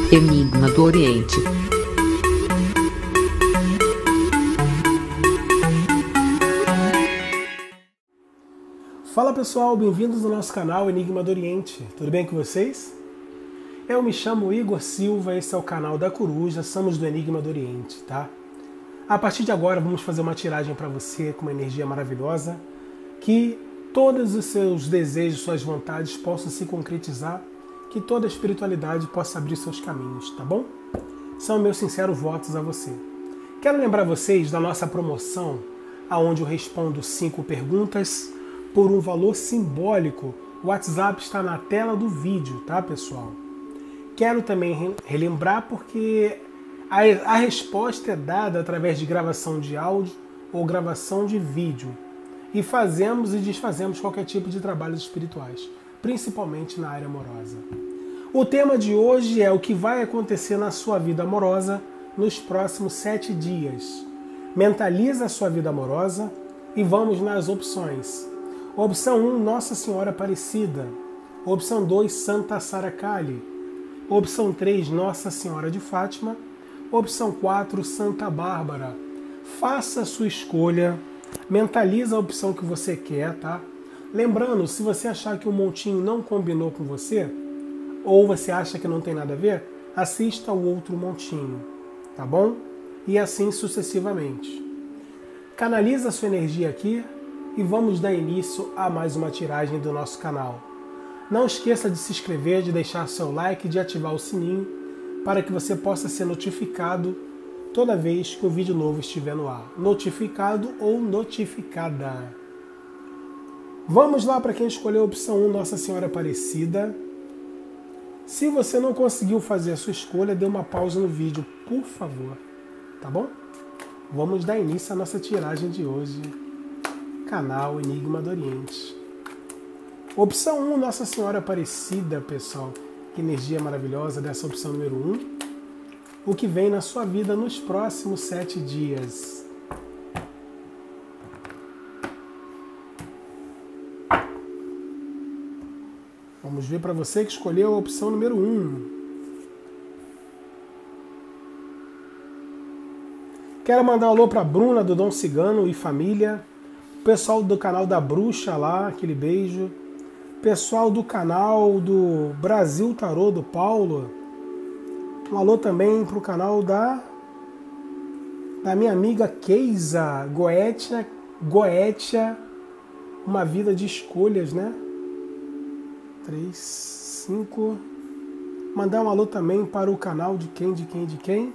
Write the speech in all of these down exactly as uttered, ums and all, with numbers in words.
Enigma do Oriente. Fala pessoal, bem-vindos ao nosso canal Enigma do Oriente. Tudo bem com vocês? Eu me chamo Igor Silva, esse é o canal da Coruja, somos do Enigma do Oriente, tá? A partir de agora vamos fazer uma tiragem para você com uma energia maravilhosa, que todos os seus desejos, suas vontades possam se concretizar, que toda a espiritualidade possa abrir seus caminhos, tá bom? São meus sinceros votos a você. Quero lembrar vocês da nossa promoção, onde eu respondo cinco perguntas por um valor simbólico. O WhatsApp está na tela do vídeo, tá, pessoal? Quero também relembrar porque a, a resposta é dada através de gravação de áudio ou gravação de vídeo. E fazemos e desfazemos qualquer tipo de trabalhos espirituais, principalmente na área amorosa. O tema de hoje é o que vai acontecer na sua vida amorosa nos próximos sete dias. Mentaliza a sua vida amorosa e vamos nas opções. Opção um, Nossa Senhora Aparecida. Opção dois, Santa Sara Kali. Opção três, Nossa Senhora de Fátima. Opção quatro, Santa Bárbara. Faça a sua escolha, mentaliza a opção que você quer, tá? Lembrando, se você achar que o montinho não combinou com você, ou você acha que não tem nada a ver, assista o outro montinho, tá bom? E assim sucessivamente. Canaliza a sua energia aqui e vamos dar início a mais uma tiragem do nosso canal. Não esqueça de se inscrever, de deixar seu like e de ativar o sininho para que você possa ser notificado toda vez que um vídeo novo estiver no ar. Notificado ou notificada. Vamos lá para quem escolheu a opção um, Nossa Senhora Aparecida. Se você não conseguiu fazer a sua escolha, dê uma pausa no vídeo, por favor. Tá bom? Vamos dar início à nossa tiragem de hoje. Canal Enigma do Oriente. Opção um, Nossa Senhora Aparecida, pessoal. Que energia maravilhosa dessa opção número um. O que vem na sua vida nos próximos sete dias. Vamos ver para você que escolheu a opção número um. Quero mandar um alô para Bruna, do Dom Cigano e família. Pessoal do canal da Bruxa lá, aquele beijo. Pessoal do canal do Brasil Tarô, do Paulo. Um alô também para o canal da, da minha amiga Keisa, Goetia, Goetia, uma vida de escolhas, né? três, cinco. Mandar um alô também para o canal de quem, de quem, de quem?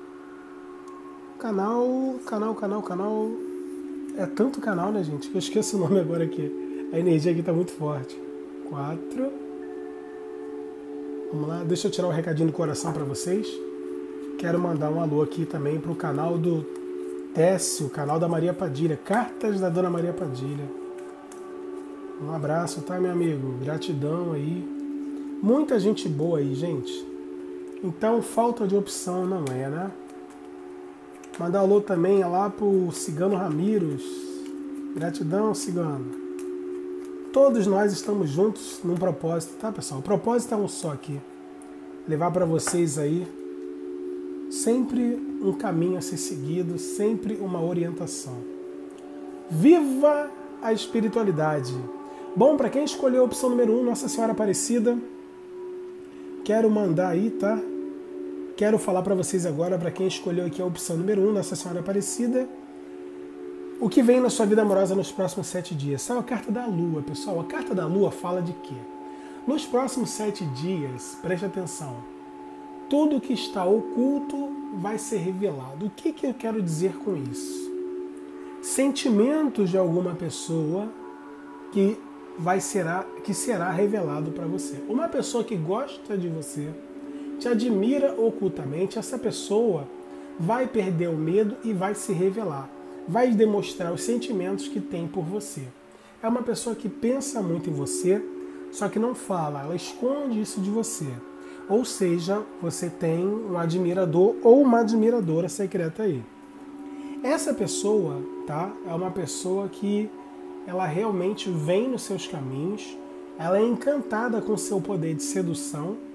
Canal, canal, canal, canal. É tanto canal, né, gente? Que eu esqueço o nome agora aqui. A energia aqui tá muito forte. Quatro. Vamos lá, deixa eu tirar um recadinho do coração para vocês. Quero mandar um alô aqui também para o canal do Técio, canal da Maria Padilha. Cartas da Dona Maria Padilha. Um abraço, tá, meu amigo? Gratidão aí. Muita gente boa aí, gente. Então, falta de opção não é, né? Mandar um alô também lá pro Cigano Ramiros. Gratidão, Cigano. Todos nós estamos juntos num propósito, tá, pessoal? O propósito é um só aqui. Levar para vocês aí sempre um caminho a ser seguido, sempre uma orientação. Viva a espiritualidade! Bom, para quem escolheu a opção número um, Nossa Senhora Aparecida, quero mandar aí, tá? Quero falar para vocês agora, para quem escolheu aqui a opção número um, Nossa Senhora Aparecida, o que vem na sua vida amorosa nos próximos sete dias. Saiu a carta da Lua, pessoal. A carta da Lua fala de quê? Nos próximos sete dias, preste atenção, tudo que está oculto vai ser revelado. O que, que eu quero dizer com isso? Sentimentos de alguma pessoa que, vai será, que será revelado para você. Uma pessoa que gosta de você, te admira ocultamente, essa pessoa vai perder o medo e vai se revelar. Vai demonstrar os sentimentos que tem por você. É uma pessoa que pensa muito em você, só que não fala, ela esconde isso de você. Ou seja, você tem um admirador ou uma admiradora secreta aí. Essa pessoa, tá, é uma pessoa que ela realmente vem nos seus caminhos, ela é encantada com seu poder de sedução,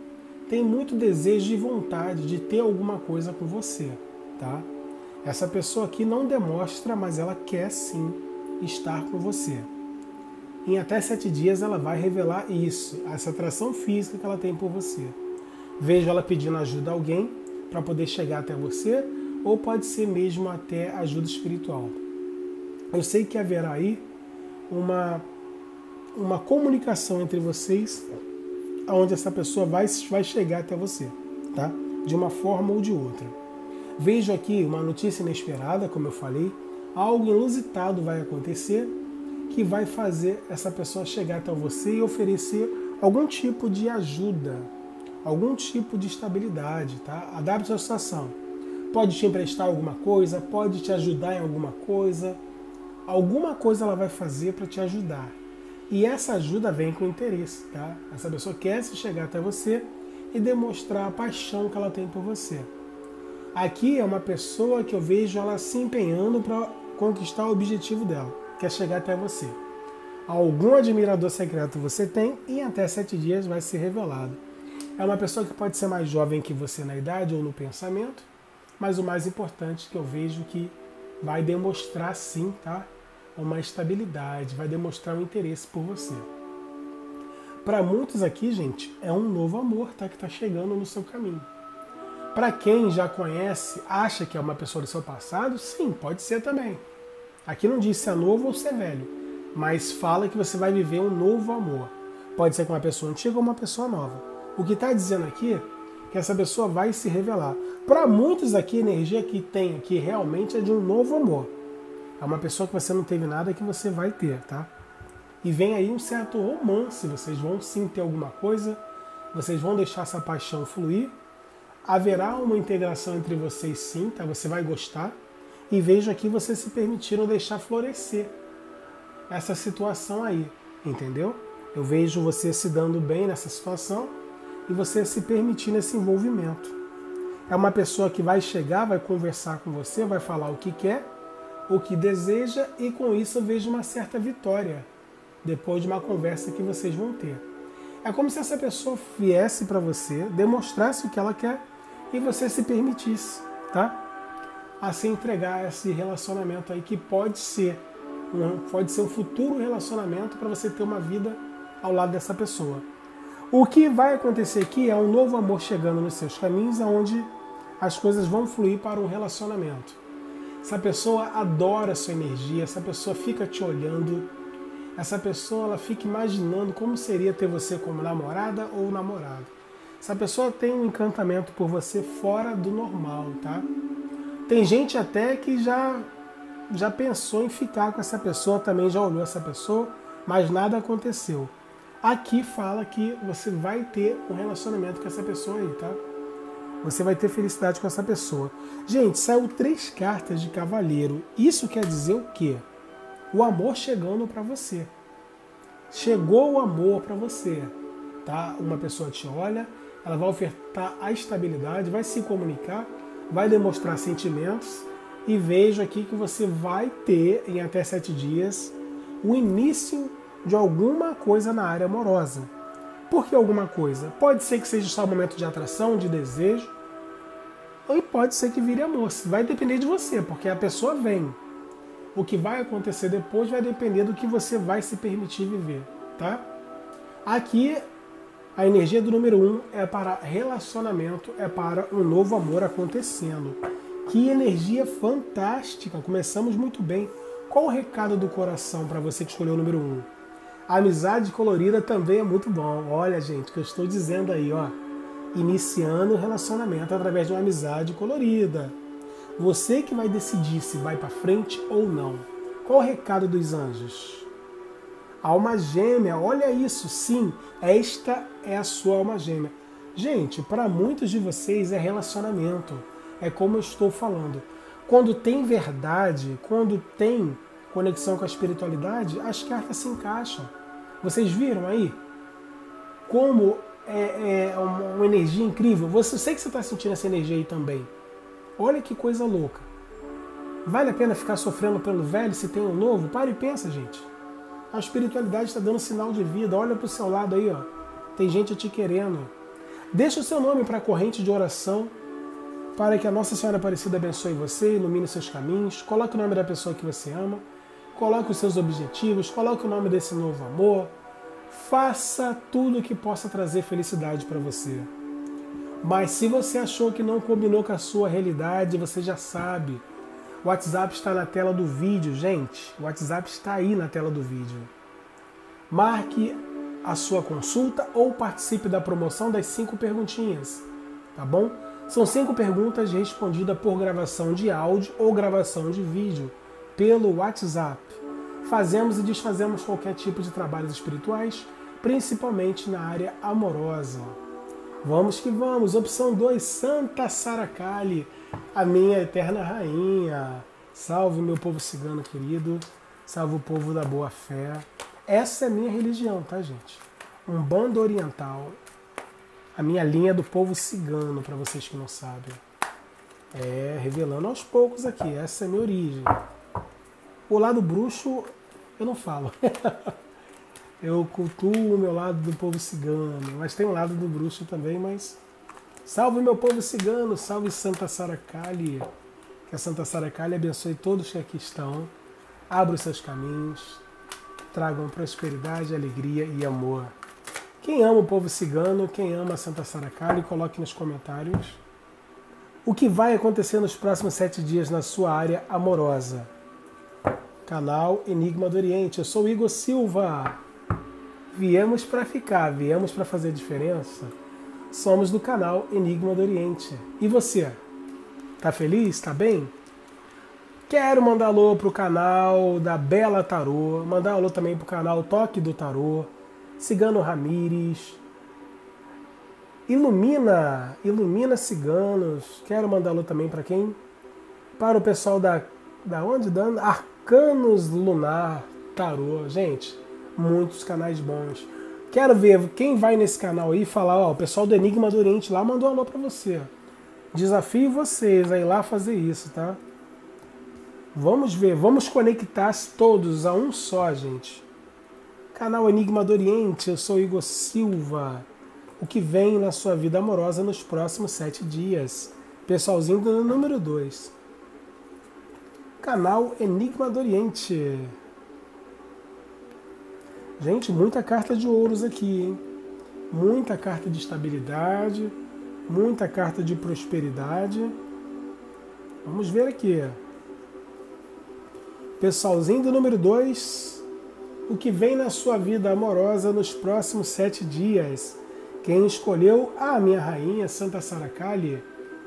tem muito desejo e vontade de ter alguma coisa com você, tá? Essa pessoa aqui não demonstra, mas ela quer sim estar com você. Em até sete dias ela vai revelar isso, essa atração física que ela tem por você. Vejo ela pedindo ajuda a alguém para poder chegar até você, ou pode ser mesmo até ajuda espiritual. Eu sei que haverá aí uma, uma comunicação entre vocês, onde essa pessoa vai, vai chegar até você, tá? De uma forma ou de outra. Vejo aqui uma notícia inesperada, como eu falei, algo inusitado vai acontecer que vai fazer essa pessoa chegar até você e oferecer algum tipo de ajuda, algum tipo de estabilidade, tá? Adapte a situação. Pode te emprestar alguma coisa, pode te ajudar em alguma coisa, alguma coisa ela vai fazer para te ajudar. E essa ajuda vem com interesse, tá? Essa pessoa quer se chegar até você e demonstrar a paixão que ela tem por você. Aqui é uma pessoa que eu vejo ela se empenhando para conquistar o objetivo dela, que é chegar até você. Algum admirador secreto você tem e em até sete dias vai ser revelado. É uma pessoa que pode ser mais jovem que você na idade ou no pensamento, mas o mais importante que eu vejo que vai demonstrar sim, tá? Uma estabilidade, vai demonstrar um interesse por você. Para muitos aqui, gente, é um novo amor, tá? Que está chegando no seu caminho. Para quem já conhece, acha que é uma pessoa do seu passado, sim, pode ser também. Aqui não diz se é novo ou se é velho, mas fala que você vai viver um novo amor. Pode ser com uma pessoa antiga ou uma pessoa nova. O que está dizendo aqui é que essa pessoa vai se revelar. Para muitos aqui, a energia que tem aqui realmente é de um novo amor. É uma pessoa que você não teve nada que você vai ter, tá? E vem aí um certo romance, vocês vão sim ter alguma coisa, vocês vão deixar essa paixão fluir, haverá uma integração entre vocês sim, tá? Você vai gostar, e vejo aqui você se permitindo deixar florescer essa situação aí, entendeu? Eu vejo você se dando bem nessa situação e você se permitindo esse envolvimento. É uma pessoa que vai chegar, vai conversar com você, vai falar o que quer, o que deseja, e com isso eu vejo uma certa vitória depois de uma conversa que vocês vão ter. É como se essa pessoa viesse para você, demonstrasse o que ela quer e você se permitisse, tá? A se entregar a esse relacionamento aí que pode ser, um, pode ser um futuro relacionamento para você ter uma vida ao lado dessa pessoa. O que vai acontecer aqui é um novo amor chegando nos seus caminhos, onde as coisas vão fluir para um relacionamento. Essa pessoa adora a sua energia, essa pessoa fica te olhando, essa pessoa ela fica imaginando como seria ter você como namorada ou namorado. Essa pessoa tem um encantamento por você fora do normal, tá? Tem gente até que já, já pensou em ficar com essa pessoa, também já olhou essa pessoa, mas nada aconteceu. Aqui fala que você vai ter um relacionamento com essa pessoa aí, tá? Você vai ter felicidade com essa pessoa. Gente, saiu três cartas de cavaleiro. Isso quer dizer o quê? O amor chegando para você. Chegou o amor para você, tá? Uma pessoa te olha, ela vai ofertar a estabilidade, vai se comunicar, vai demonstrar sentimentos, e vejo aqui que você vai ter, em até sete dias, o início de alguma coisa na área amorosa. Por que alguma coisa? Pode ser que seja só um momento de atração, de desejo, ou pode ser que vire amor. Vai depender de você, porque a pessoa vem. O que vai acontecer depois vai depender do que você vai se permitir viver, tá? Aqui, a energia do número um é para relacionamento, é para um novo amor acontecendo. Que energia fantástica! Começamos muito bem. Qual o recado do coração para você que escolheu o número um? A amizade colorida também é muito bom. Olha, gente, o que eu estou dizendo aí, ó. Iniciando o relacionamento através de uma amizade colorida. Você que vai decidir se vai para frente ou não. Qual o recado dos anjos? Alma gêmea, olha isso, sim, esta é a sua alma gêmea. Gente, para muitos de vocês é relacionamento, é como eu estou falando. Quando tem verdade, quando tem conexão com a espiritualidade, as cartas se encaixam. Vocês viram aí? Como é, é uma, uma energia incrível. Você, eu sei que você está sentindo essa energia aí também. Olha que coisa louca. Vale a pena ficar sofrendo pelo velho se tem um novo? Para e pensa, gente. A espiritualidade está dando sinal de vida. Olha para o seu lado aí, ó. Tem gente te querendo. Deixe o seu nome para a corrente de oração, para que a Nossa Senhora Aparecida abençoe você, ilumine seus caminhos. Coloque o nome da pessoa que você ama, coloque os seus objetivos, coloque o nome desse novo amor. Faça tudo que possa trazer felicidade para você. Mas se você achou que não combinou com a sua realidade, você já sabe. O WhatsApp está na tela do vídeo, gente. O WhatsApp está aí na tela do vídeo. Marque a sua consulta ou participe da promoção das cinco perguntinhas, tá bom? São cinco perguntas respondidas por gravação de áudio ou gravação de vídeo pelo WhatsApp. Fazemos e desfazemos qualquer tipo de trabalhos espirituais, principalmente na área amorosa. Vamos que vamos. Opção dois, Santa Sara Kali, a minha eterna rainha. Salve meu povo cigano querido, salve o povo da boa fé. Essa é a minha religião, tá, gente? Umbanda Oriental. A minha linha do povo cigano, para vocês que não sabem. É, revelando aos poucos aqui, essa é a minha origem. O lado bruxo, eu não falo. Eu cultuo o meu lado do povo cigano, mas tem um lado do bruxo também, mas... Salve meu povo cigano, salve Santa Sara Kali. Que a Santa Sara Kali abençoe todos que aqui estão. Abra os seus caminhos, tragam prosperidade, alegria e amor. Quem ama o povo cigano, quem ama a Santa Sara Kali, coloque nos comentários o que vai acontecer nos próximos sete dias na sua área amorosa. Canal Enigma do Oriente, eu sou Igor Silva. Viemos para ficar, viemos para fazer diferença. Somos do canal Enigma do Oriente. E você? Tá feliz? Tá bem? Quero mandar alô pro canal da Bela Tarô, mandar alô também pro canal Toque do Tarô, Cigano Ramires, Ilumina, Ilumina Ciganos. Quero mandar alô também para quem? Para o pessoal da, da onde? Da Arcanos Lunar Tarô. Gente, muitos canais bons. Quero ver quem vai nesse canal aí falar, ó, o pessoal do Enigma do Oriente lá mandou alô para você. Desafio vocês a ir lá fazer isso, tá? Vamos ver, vamos conectar todos a um só, gente. Canal Enigma do Oriente, eu sou Igor Silva. O que vem na sua vida amorosa nos próximos sete dias. Pessoalzinho do número dois. Canal Enigma do Oriente. Gente, muita carta de ouros aqui, hein? Muita carta de estabilidade, muita carta de prosperidade. Vamos ver aqui. Pessoalzinho do número dois. O que vem na sua vida amorosa nos próximos sete dias. Quem escolheu? A minha rainha, Santa Sara Kali.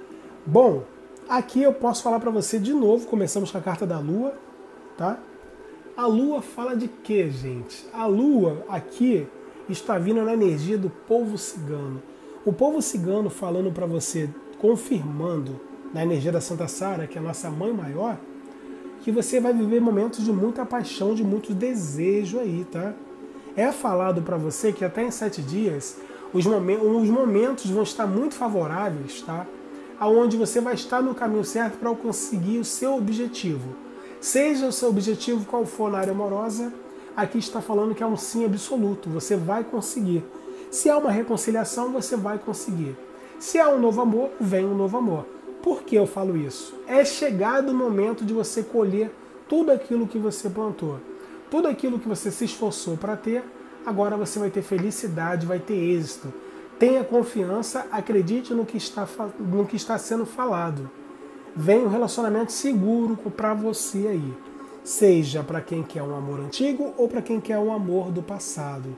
Bom, aqui eu posso falar para você de novo. Começamos com a carta da Lua, tá? A Lua fala de quê, gente? A Lua aqui está vindo na energia do povo cigano. O povo cigano falando para você, confirmando na energia da Santa Sara, que é a nossa mãe maior, que você vai viver momentos de muita paixão, de muito desejo aí, tá? É falado para você que até em sete dias os momentos, os momentos vão estar muito favoráveis, tá? Aonde você vai estar no caminho certo para conseguir o seu objetivo. Seja o seu objetivo qual for na área amorosa, aqui está falando que é um sim absoluto, você vai conseguir. Se há uma reconciliação, você vai conseguir. Se há um novo amor, vem um novo amor. Por que eu falo isso? É chegado o momento de você colher tudo aquilo que você plantou. Tudo aquilo que você se esforçou para ter, agora você vai ter felicidade, vai ter êxito. Tenha confiança, acredite no que está, no que está sendo falado. Vem um relacionamento seguro para você aí. Seja para quem quer um amor antigo ou para quem quer um amor do passado.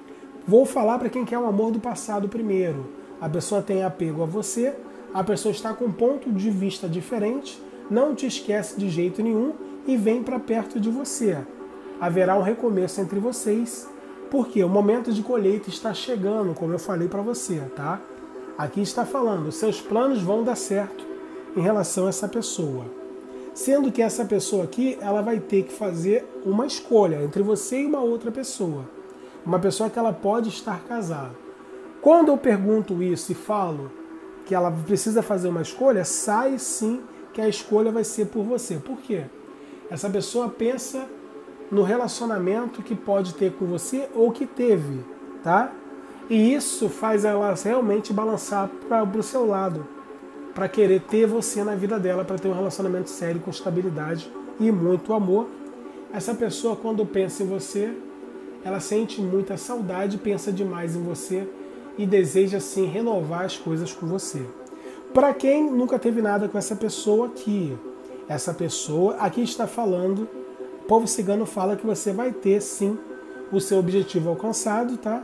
Vou falar para quem quer um amor do passado primeiro. A pessoa tem apego a você, a pessoa está com um ponto de vista diferente, não te esquece de jeito nenhum e vem para perto de você. Haverá um recomeço entre vocês, porque o momento de colheita está chegando, como eu falei para você, tá? Aqui está falando, seus planos vão dar certo em relação a essa pessoa. Sendo que essa pessoa aqui, ela vai ter que fazer uma escolha entre você e uma outra pessoa. Uma pessoa que ela pode estar casada. Quando eu pergunto isso e falo que ela precisa fazer uma escolha, sai sim que a escolha vai ser por você. Por quê? Essa pessoa pensa no relacionamento que pode ter com você ou que teve, tá? E isso faz ela realmente balançar para o seu lado, para querer ter você na vida dela, para ter um relacionamento sério, com estabilidade e muito amor. Essa pessoa, quando pensa em você, ela sente muita saudade, pensa demais em você e deseja, sim, renovar as coisas com você. Para quem nunca teve nada com essa pessoa aqui, essa pessoa aqui está falando, o povo cigano fala que você vai ter, sim, o seu objetivo alcançado, tá?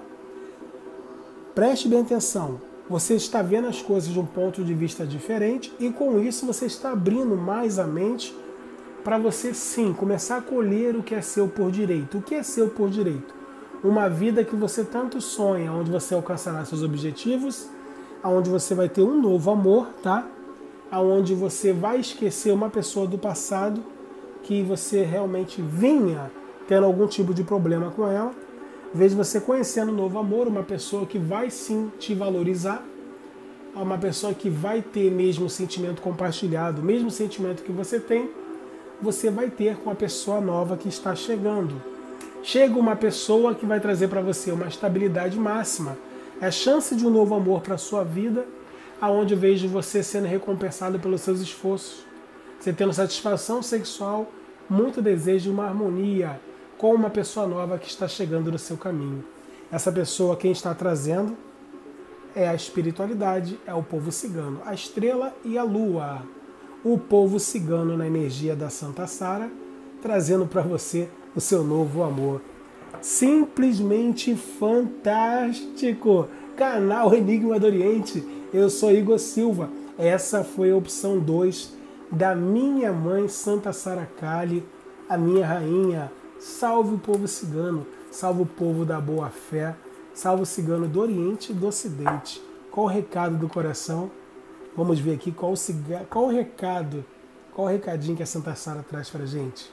Preste bem atenção. Você está vendo as coisas de um ponto de vista diferente e com isso você está abrindo mais a mente para você, sim, começar a colher o que é seu por direito. O que é seu por direito? Uma vida que você tanto sonha, onde você alcançará seus objetivos, onde você vai ter um novo amor, tá? Onde você vai esquecer uma pessoa do passado que você realmente vinha tendo algum tipo de problema com ela. Veja você conhecendo um novo amor, uma pessoa que vai sim te valorizar, uma pessoa que vai ter mesmo o sentimento compartilhado, o mesmo sentimento que você tem, você vai ter com a pessoa nova que está chegando. Chega uma pessoa que vai trazer para você uma estabilidade máxima. É a chance de um novo amor para a sua vida, aonde eu vejo você sendo recompensado pelos seus esforços. Você tendo satisfação sexual, muito desejo de uma harmonia com uma pessoa nova que está chegando no seu caminho. Essa pessoa, quem está trazendo, é a espiritualidade, é o povo cigano, a estrela e a lua. O povo cigano na energia da Santa Sara, trazendo para você o seu novo amor. Simplesmente fantástico! Canal Enigma do Oriente, eu sou Igor Silva. Essa foi a opção dois da minha mãe Santa Sara Kali, a minha rainha. Salve o povo cigano, salve o povo da boa fé, salve o cigano do Oriente e do Ocidente. Qual o recado do coração? Vamos ver aqui qual o, ciga... qual o recado, qual o recadinho que a Santa Sara traz pra gente.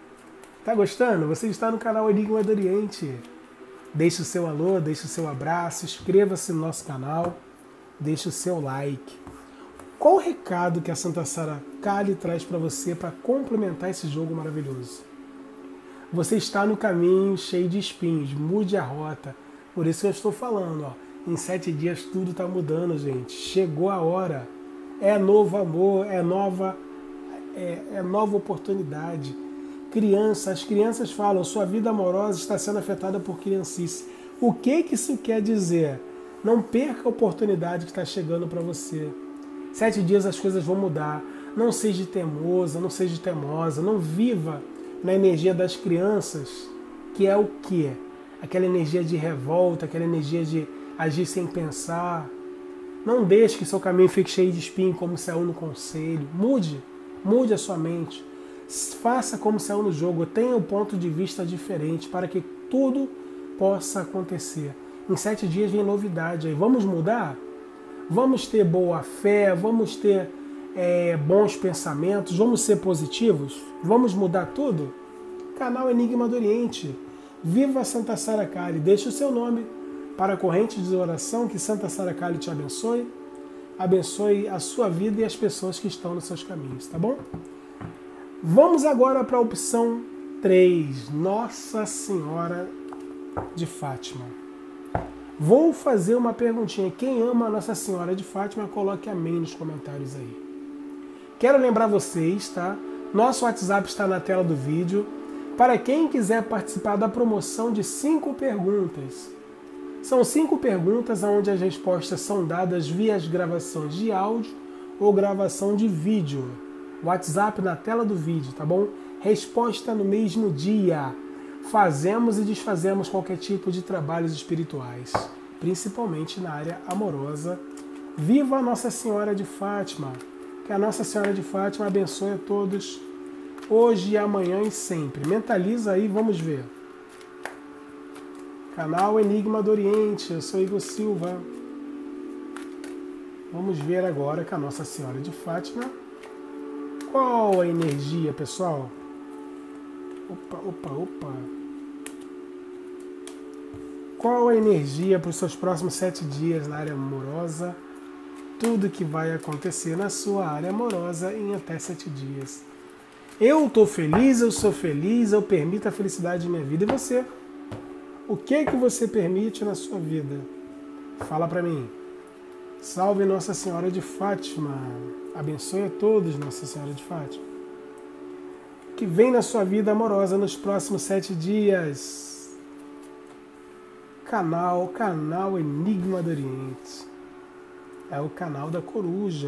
Tá gostando? Você está no canal Enigma do Oriente. Deixe o seu alô, deixe o seu abraço, inscreva-se no nosso canal, deixe o seu like. Qual o recado que a Santa Sara Kali traz para você para complementar esse jogo maravilhoso? Você está no caminho cheio de espinhos, mude a rota. Por isso que eu estou falando, ó, em sete dias tudo está mudando, gente. Chegou a hora. É novo amor, é nova, é, é nova oportunidade. Criança, as crianças falam, sua vida amorosa está sendo afetada por criancice. O que, que isso quer dizer? Não perca a oportunidade que está chegando para você. Sete dias as coisas vão mudar. Não seja teimosa, não seja teimosa, não viva na energia das crianças, que é o quê? Aquela energia de revolta, aquela energia de agir sem pensar. Não deixe que seu caminho fique cheio de espinho, como saiu no conselho. Mude, mude a sua mente. Faça como saiu no jogo, tenha um ponto de vista diferente para que tudo possa acontecer. Em sete dias vem novidade aí. Vamos mudar? Vamos ter boa fé, vamos ter é, bons pensamentos, vamos ser positivos? Vamos mudar tudo? Canal Enigma do Oriente. Viva a Santa Sara Kali. Deixe o seu nome para a corrente de oração, que Santa Sara Kali te abençoe. Abençoe a sua vida e as pessoas que estão nos seus caminhos, tá bom? Vamos agora para a opção três, Nossa Senhora de Fátima. Vou fazer uma perguntinha. Quem ama a Nossa Senhora de Fátima, coloque amém nos comentários aí. Quero lembrar vocês, tá? Nosso WhatsApp está na tela do vídeo. Para quem quiser participar da promoção de cinco perguntas. São cinco perguntas onde as respostas são dadas via as gravações de áudio ou gravação de vídeo. WhatsApp na tela do vídeo, tá bom? Resposta no mesmo dia. Fazemos e desfazemos qualquer tipo de trabalhos espirituais, principalmente na área amorosa. Viva a Nossa Senhora de Fátima! Que a Nossa Senhora de Fátima abençoe a todos, hoje, amanhã e sempre. Mentaliza aí, vamos ver. Canal Enigma do Oriente, eu sou Igor Silva. Vamos ver agora com a Nossa Senhora de Fátima. Qual a energia, pessoal? Opa, opa, opa. Qual a energia para os seus próximos sete dias na área amorosa? Tudo que vai acontecer na sua área amorosa em até sete dias. Eu estou feliz, eu sou feliz, eu permito a felicidade de minha vida. E você? O que é que você permite na sua vida? Fala para mim. Salve Nossa Senhora de Fátima. Abençoe a todos, Nossa Senhora de Fátima. Que vem na sua vida amorosa nos próximos sete dias. Canal, canal Enigma do Oriente. É o canal da Coruja.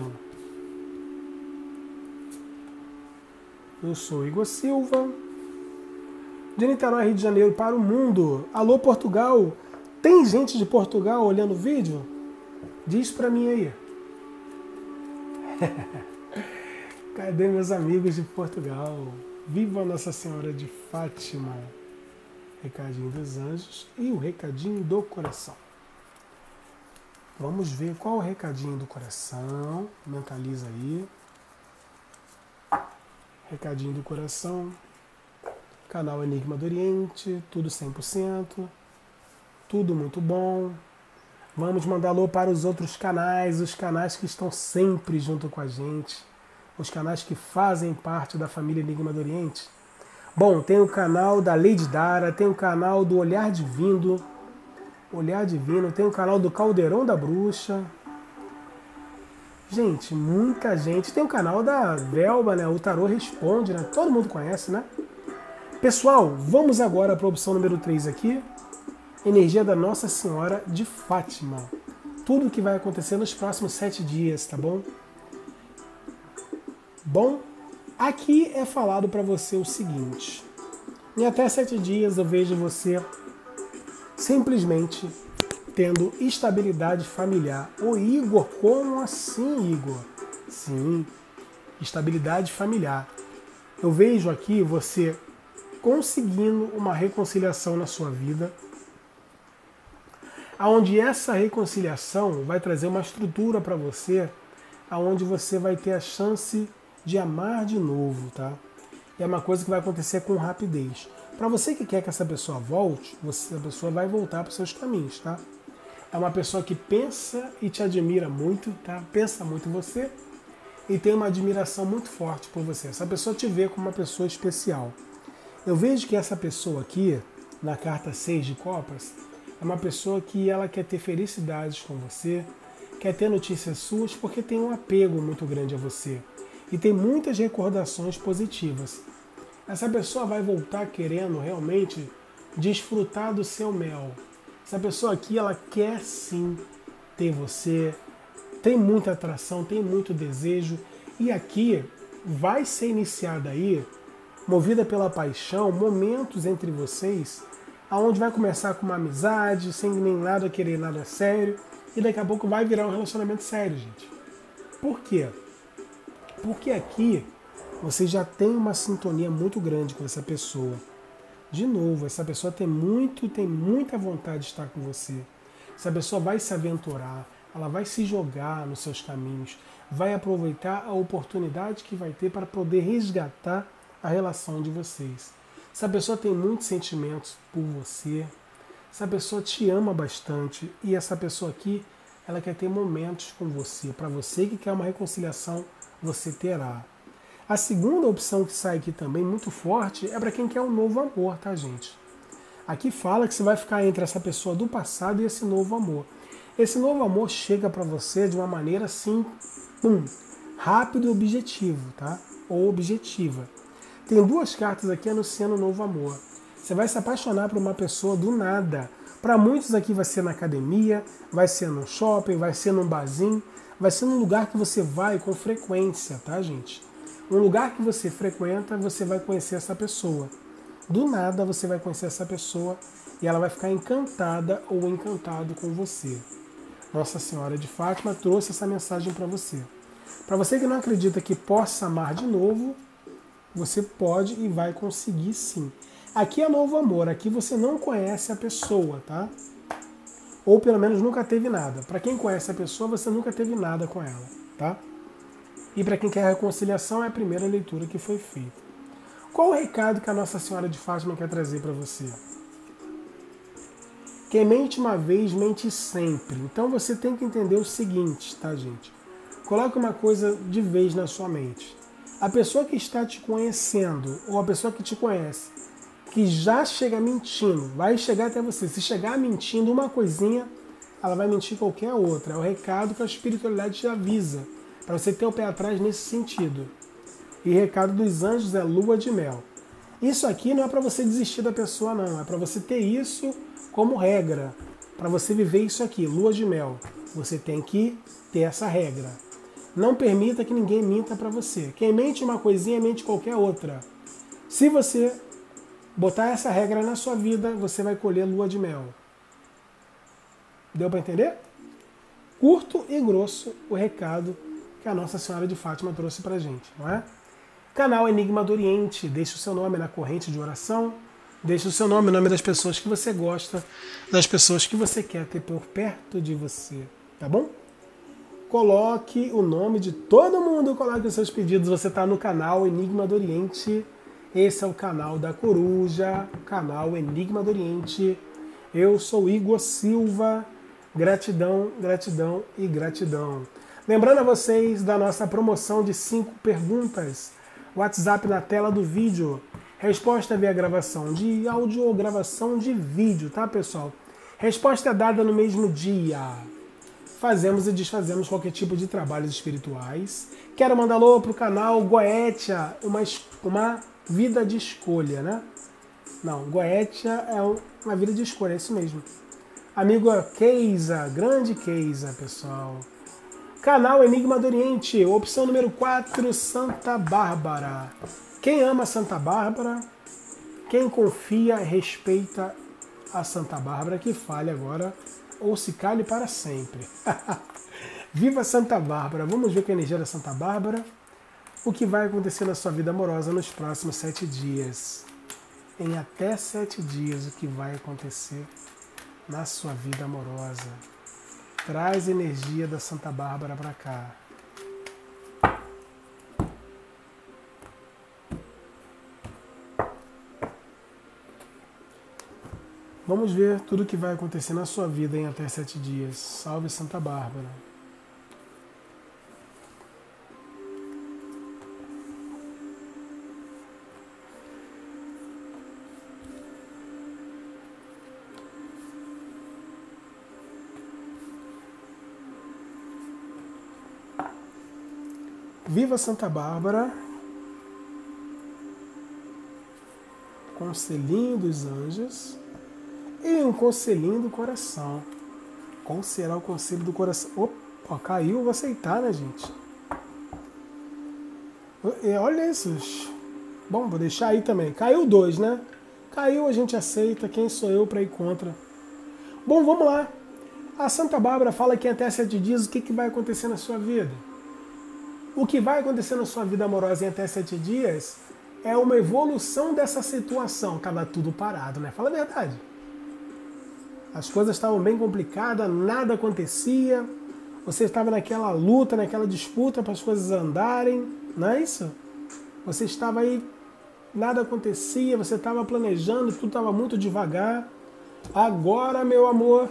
Eu sou Igor Silva, de Niterói, Rio de Janeiro, para o mundo. Alô, Portugal! Tem gente de Portugal olhando o vídeo? Diz pra mim aí. Cadê meus amigos de Portugal? Viva Nossa Senhora de Fátima! Recadinho dos anjos e o recadinho do coração. Vamos ver qual é o recadinho do coração. Mentaliza aí. Recadinho do coração. Canal Enigma do Oriente. Tudo cem por cento. Tudo muito bom. Vamos mandar alô para os outros canais. Os canais que estão sempre junto com a gente. Os canais que fazem parte da família Enigma do Oriente. Bom, tem o canal da Lady Dara. Tem o canal do Olhar Divino. Olhar Divino. Tem o canal do Caldeirão da Bruxa. Gente, muita gente. Tem o canal da Velba, né? O Tarô Responde, né? Todo mundo conhece, né? Pessoal, vamos agora para a opção número três aqui. Energia da Nossa Senhora de Fátima. Tudo o que vai acontecer nos próximos sete dias, tá bom? Bom, aqui é falado para você o seguinte. Em até sete dias eu vejo você simplesmente tendo estabilidade familiar. Ô Igor, como assim, Igor? Sim, estabilidade familiar. Eu vejo aqui você conseguindo uma reconciliação na sua vida, aonde essa reconciliação vai trazer uma estrutura para você, aonde você vai ter a chance de amar de novo, tá? E é uma coisa que vai acontecer com rapidez. Para você que quer que essa pessoa volte, você, a pessoa vai voltar para os seus caminhos, tá? É uma pessoa que pensa e te admira muito, tá? Pensa muito em você e tem uma admiração muito forte por você. Essa pessoa te vê como uma pessoa especial. Eu vejo que essa pessoa aqui, na carta seis de copas, é uma pessoa que ela quer ter felicidades com você, quer ter notícias suas porque tem um apego muito grande a você e tem muitas recordações positivas. Essa pessoa vai voltar querendo realmente desfrutar do seu mel. Essa pessoa aqui, ela quer sim ter você, tem muita atração, tem muito desejo, e aqui vai ser iniciada aí, movida pela paixão, momentos entre vocês, aonde vai começar com uma amizade, sem nem nada querer nada sério, e daqui a pouco vai virar um relacionamento sério, gente. Por quê? Porque aqui você já tem uma sintonia muito grande com essa pessoa. De novo, essa pessoa tem muito, tem muita vontade de estar com você. Essa pessoa vai se aventurar, ela vai se jogar nos seus caminhos, vai aproveitar a oportunidade que vai ter para poder resgatar a relação de vocês. Essa pessoa tem muitos sentimentos por você, essa pessoa te ama bastante e essa pessoa aqui, ela quer ter momentos com você. Para você que quer uma reconciliação, você terá. A segunda opção que sai aqui também, muito forte, é para quem quer um novo amor, tá, gente? Aqui fala que você vai ficar entre essa pessoa do passado e esse novo amor. Esse novo amor chega para você de uma maneira assim, pum, rápido e objetivo, tá? Ou objetiva. Tem duas cartas aqui anunciando um novo amor. Você vai se apaixonar por uma pessoa do nada. Para muitos aqui vai ser na academia, vai ser no shopping, vai ser num barzinho, vai ser num lugar que você vai com frequência, tá, gente? Um lugar que você frequenta, você vai conhecer essa pessoa. Do nada você vai conhecer essa pessoa e ela vai ficar encantada ou encantado com você. Nossa Senhora de Fátima trouxe essa mensagem para você. Para você que não acredita que possa amar de novo, você pode e vai conseguir sim. Aqui é novo amor, aqui você não conhece a pessoa, tá? Ou pelo menos nunca teve nada. Para quem conhece a pessoa, você nunca teve nada com ela, tá? E para quem quer reconciliação, é a primeira leitura que foi feita. Qual o recado que a Nossa Senhora de Fátima quer trazer para você? Quem mente uma vez, mente sempre. Então você tem que entender o seguinte, tá, gente? Coloque uma coisa de vez na sua mente. A pessoa que está te conhecendo, ou a pessoa que te conhece, que já chega mentindo, vai chegar até você. Se chegar mentindo uma coisinha, ela vai mentir qualquer outra. É o recado que a espiritualidade te avisa, para você ter o pé atrás nesse sentido. E recado dos anjos é lua de mel. Isso aqui não é para você desistir da pessoa, não. É para você ter isso como regra. Para você viver isso aqui, lua de mel. Você tem que ter essa regra. Não permita que ninguém minta para você. Quem mente uma coisinha, mente qualquer outra. Se você botar essa regra na sua vida, você vai colher lua de mel. Deu para entender? Curto e grosso o recado que a Nossa Senhora de Fátima trouxe para gente, não é? Canal Enigma do Oriente. Deixe o seu nome na corrente de oração. Deixe o seu nome, o nome das pessoas que você gosta, das pessoas que você quer ter por perto de você, tá bom? Coloque o nome de todo mundo, coloque os seus pedidos. Você está no canal Enigma do Oriente. Esse é o canal da Coruja, canal Enigma do Oriente. Eu sou Igor Silva. Gratidão, gratidão e gratidão. Lembrando a vocês da nossa promoção de cinco perguntas. WhatsApp na tela do vídeo. Resposta via gravação de áudio ou gravação de vídeo, tá, pessoal? Resposta é dada no mesmo dia. Fazemos e desfazemos qualquer tipo de trabalhos espirituais. Quero mandar alô pro canal Goetia, uma, uma vida de escolha, né? Não, Goetia é uma vida de escolha, é isso mesmo. Amigo Keisa, grande Keisa, pessoal. Canal Enigma do Oriente, opção número quatro, Santa Bárbara. Quem ama Santa Bárbara, quem confia, respeita a Santa Bárbara, que fale agora ou se cale para sempre. Viva Santa Bárbara! Vamos ver com a energia da Santa Bárbara o que vai acontecer na sua vida amorosa nos próximos sete dias. Em até sete dias, o que vai acontecer na sua vida amorosa. Traz energia da Santa Bárbara para cá. Vamos ver tudo o que vai acontecer na sua vida em até sete dias. Salve Santa Bárbara. Viva Santa Bárbara, conselhinho dos anjos e um conselhinho do coração. Qual será o conselho do coração? Opa, caiu, vou aceitar, né, gente? Olha isso. Bom, vou deixar aí também. Caiu dois, né? Caiu, a gente aceita. Quem sou eu para ir contra? Bom, vamos lá. A Santa Bárbara fala que em até sete dias o que, que vai acontecer na sua vida. O que vai acontecer na sua vida amorosa em até sete dias é uma evolução dessa situação. Estava tudo parado, né? Fala a verdade. As coisas estavam bem complicadas, nada acontecia. Você estava naquela luta, naquela disputa para as coisas andarem, não é isso? Você estava aí, nada acontecia, você estava planejando, tudo estava muito devagar. Agora, meu amor,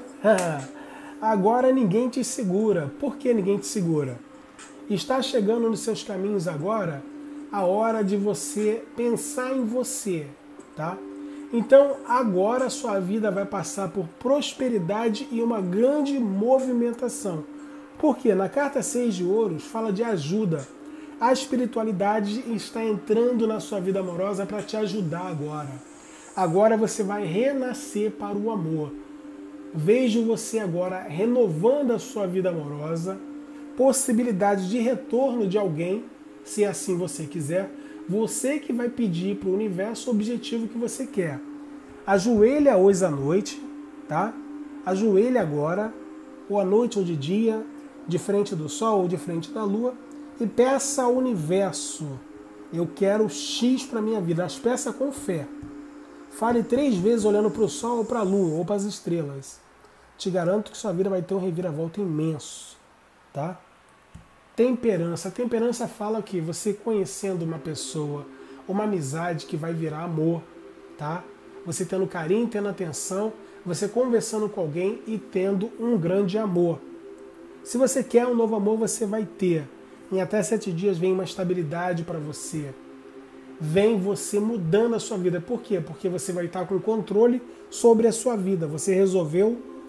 agora ninguém te segura. Por que ninguém te segura? Está chegando nos seus caminhos agora a hora de você pensar em você, tá? Então agora a sua vida vai passar por prosperidade e uma grande movimentação. Por quê? Na carta seis de ouros fala de ajuda. A espiritualidade está entrando na sua vida amorosa para te ajudar agora. Agora você vai renascer para o amor. Vejo você agora renovando a sua vida amorosa, possibilidade de retorno de alguém, se assim você quiser, você que vai pedir para o universo o objetivo que você quer. Ajoelha hoje à noite, tá? Ajoelha agora, ou à noite ou de dia, de frente do sol ou de frente da lua, e peça ao universo, eu quero X para minha vida, mas peça com fé. Fale três vezes olhando para o sol ou para a lua, ou para as estrelas. Te garanto que sua vida vai ter um reviravolta imenso, tá? Temperança. Temperança fala que você conhecendo uma pessoa, uma amizade que vai virar amor, tá? Você tendo carinho, tendo atenção, você conversando com alguém e tendo um grande amor. Se você quer um novo amor, você vai ter. Em até sete dias vem uma estabilidade para você. Vem você mudando a sua vida. Por quê? Porque você vai estar com controle sobre a sua vida. Você resolveu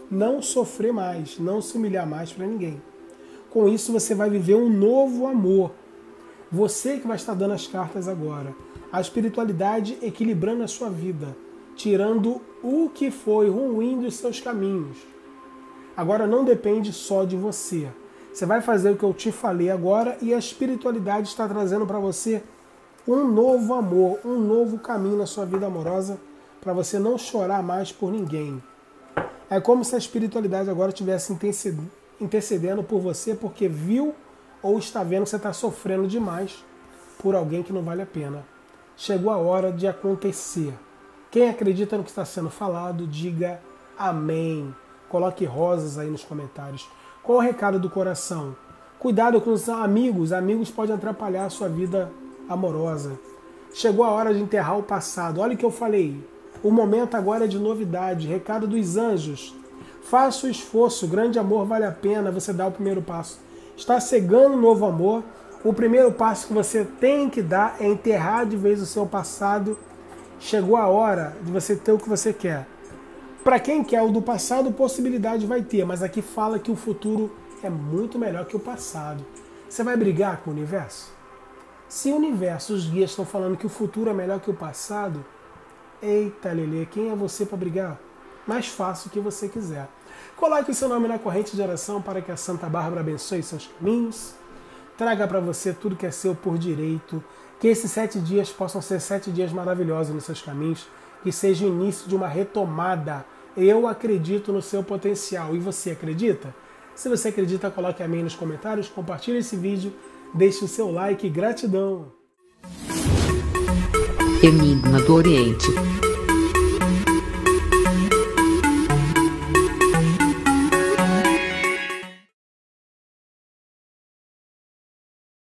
não sofrer mais, não se humilhar mais para ninguém. Com isso você vai viver um novo amor. Você que vai estar dando as cartas agora. A espiritualidade equilibrando a sua vida, tirando o que foi ruim dos seus caminhos. Agora não depende só de você. Você vai fazer o que eu te falei agora e a espiritualidade está trazendo para você um novo amor, um novo caminho na sua vida amorosa para você não chorar mais por ninguém. É como se a espiritualidade agora estivesse intercedendo por você porque viu ou está vendo que você está sofrendo demais por alguém que não vale a pena. Chegou a hora de acontecer. Quem acredita no que está sendo falado, diga amém. Coloque rosas aí nos comentários. Qual o recado do coração? Cuidado com os amigos. Amigos podem atrapalhar a sua vida amorosa. Chegou a hora de enterrar o passado. Olha o que eu falei. O momento agora é de novidade. Recado dos anjos. Faça o esforço. Grande amor vale a pena você dar o primeiro passo. Está cegando um novo amor. O primeiro passo que você tem que dar é enterrar de vez o seu passado. Chegou a hora de você ter o que você quer. Para quem quer o do passado, possibilidade vai ter, mas aqui fala que o futuro é muito melhor que o passado. Você vai brigar com o universo? Se o universo, os guias estão falando que o futuro é melhor que o passado, eita lelê, quem é você para brigar? Mais fácil o que você quiser. Coloque o seu nome na corrente de oração para que a Santa Bárbara abençoe seus caminhos, traga para você tudo que é seu por direito, que esses sete dias possam ser sete dias maravilhosos nos seus caminhos, que seja o início de uma retomada. Eu acredito no seu potencial. E você acredita? Se você acredita, coloque amém nos comentários, compartilhe esse vídeo, deixe o seu like. Gratidão! Enigma do Oriente.